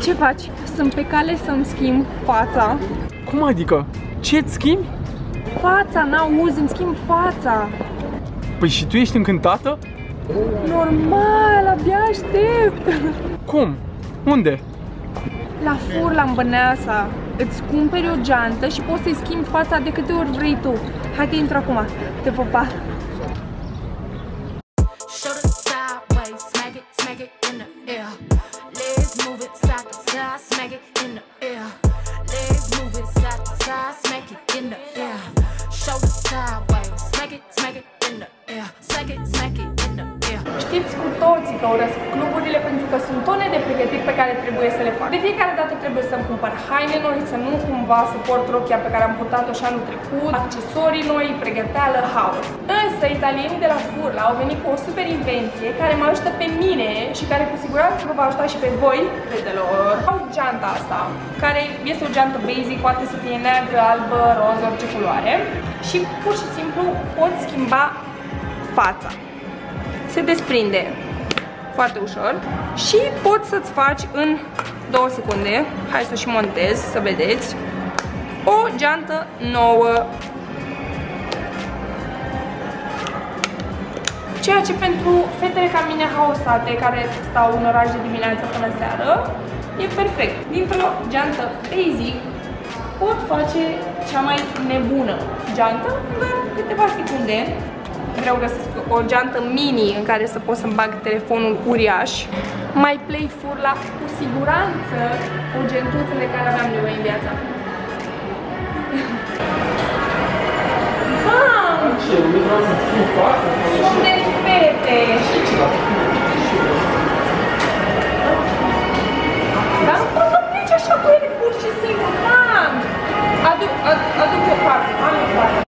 Ce faci? Sunt pe cale să-mi schimb fața. Cum adică? Ce-ți schimbi? Fața, n-auzi, îmi schimb fața. Păi și tu ești încântată? Normal, abia aștept. Cum? Unde? La Furla, în Băneasa. Îți cumperi o geantă și poți să-i schimbi fața de câte ori vrei tu. Hai că intru acum. Te pupa. Știți cu toții că urăsc cluburile pentru că sunt tone de pregătiri pe care trebuie să le fac. De fiecare dată trebuie să-mi cumpăr haine noi, să nu cumva să port rochia pe care am purtat-o și anul trecut, accesorii noi, pregăteală, haos. Însă italienii de la Furla au venit cu o super invenție care mă ajută pe mine și care cu siguranță vă va ajuta și pe voi, fetelor. Au geanta asta, care este o geantă basic, poate să fie neagră, albă, roz, orice culoare. Și pur și simplu pot schimba fața. Se desprinde foarte ușor și poți să-ți faci în 2 secunde, hai să o și montez, să vedeți, o geantă nouă. Ceea ce pentru fetele ca mine haosate, care stau în oraș de dimineață până seară, e perfect. Dintr-o geantă basic pot face cea mai nebună geantă în doar câteva secunde. Vreau găsesc o geantă mini în care să pot să-mi bag telefonul uriaș. My Play Furla, cu siguranță o gentuță de care aveam nevoie în viața. Mam! Sunt de fete! Dar nu pot să pleci așa cu ele pur și simplu, mam! Aduc o parte, am o parte.